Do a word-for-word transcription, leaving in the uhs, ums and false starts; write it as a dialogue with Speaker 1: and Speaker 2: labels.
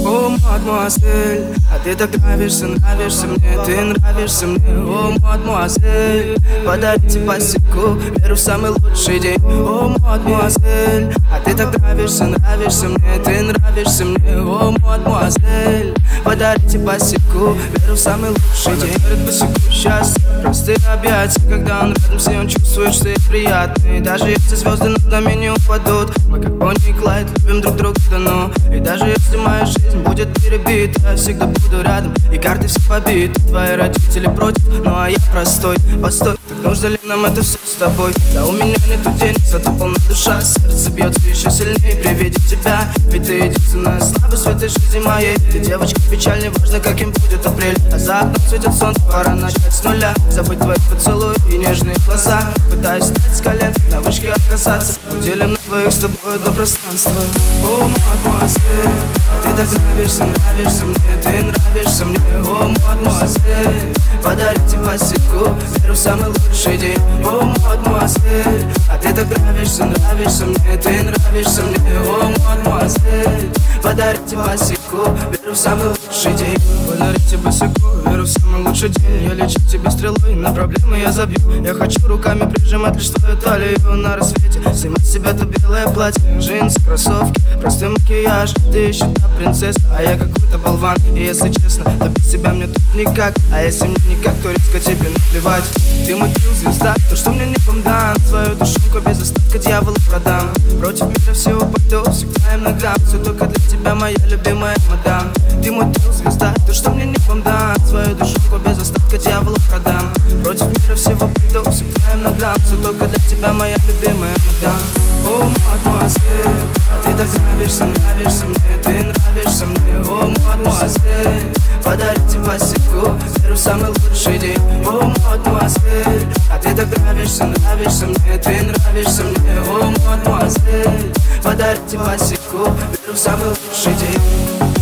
Speaker 1: О, мадемуазель, а ты так нравишься, нравишься мне, ты нравишься мне. О, мадемуазель, подарите посеку, веру в самый лучший день. О, мадемуазель, а ты так нравишься, нравишься мне, ты нравишься мне. О, мадемуазель, подарите посеку, веру в самый лучший день. Говорит, посеку счастье, простые объятия, когда он рядом, все он чувствует, что я приятный. Даже если звезды над нами не упадут, мы как Бонни и Клайд любим друг друга давно. И даже если моя жизнь будет перебита, я всегда буду рядом, и карты все побиты. Твои родители против, ну а я простой. Постой, так нужно ли нам это все с тобой? Да у меня нету денег, зато полна душа, сердце бьется еще сильнее при виде тебя. Ведь ты единственная слабость в этой жизни моей. Ты девочка печаль, не важно каким будет апрель, а за окном светит солнце, пора начать с нуля. Забыть твои поцелуи и нежные глаза, пытаюсь встать с колен, на вышке отказаться. Уделим на двоих с тобой до пространства. О, мадемуазель, ты так нравишься, нравишься мне, ты нравишься мне. О, мадемуазель, подарите посеку, веру в самый лучший день. О, мадемуазель, а ты так нравишься, нравишься мне, ты нравишься мне. О, мадемуазель, подарите посеку, веру в самый лучший день. Подарите посеку, веру в самый лучший день. Я лечу тебе стрелой, на проблемы я забью. Я хочу руками прижимать лишь твою талию на рассвете, снимать с себя то белое платье, джинсы, кроссовки, простой макияж. Ты еще та принцесса, а я какой-то болван. И если честно, то без тебя мне тут никак. А если мне никак, то резко тебе наплевать. Ты мой килл, звезда, то, что мне небом дан. Свою душонку без остатка дьяволу продам. Против мира всего пойду, всегда им ногам. Все только для тебя, моя любимая мадам. Ты мой килл, звезда, то, что мне небом дан. Свою душонку без остатка дьяволу продам. Против мира всего пойду, всегда им ногам. Все только для тебя, моя любимая мадам. О, мадемуазель, а ты так нравишься, нравишься мне, ты нравишься мне. О, мадемуазель, подарите посеку, веру в самый лучший день. О, мадемуазель, а ты так нравишься, нравишься мне, ты нравишься мне. О, мадемуазель, подарите посеку, веру в самый лучший день.